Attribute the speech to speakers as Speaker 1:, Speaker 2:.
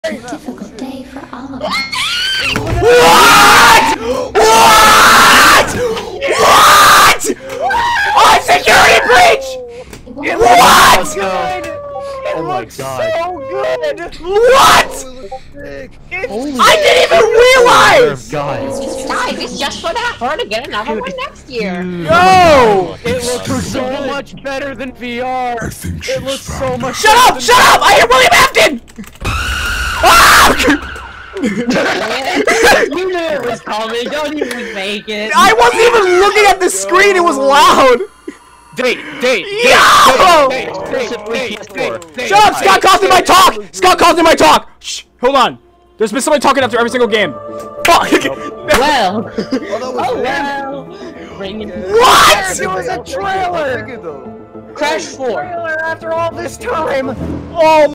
Speaker 1: a difficult day for all of us.
Speaker 2: What? What? What? On security breach! What?
Speaker 3: Oh my god.
Speaker 4: So good!
Speaker 2: What? I didn't even realize!
Speaker 3: Guys.
Speaker 5: Guys, it's just for that her to get another one next year.
Speaker 2: No!
Speaker 4: It looks so much better than VR. It looks so much.
Speaker 2: Shut up! Shut up! I hear William Afton! Ah!
Speaker 5: You knew it was coming. Don't even fake it.
Speaker 2: I wasn't even looking at the screen. It was loud. Shut up! Scott calls me my talk. Scott calls me my talk. Shh. Hold on. There's been somebody talking after every single game. Fuck.
Speaker 5: Well. Oh well. Bring it.
Speaker 2: What?
Speaker 4: It was a trailer.
Speaker 5: Crash 4.
Speaker 4: Trailer after all this time.
Speaker 2: Oh.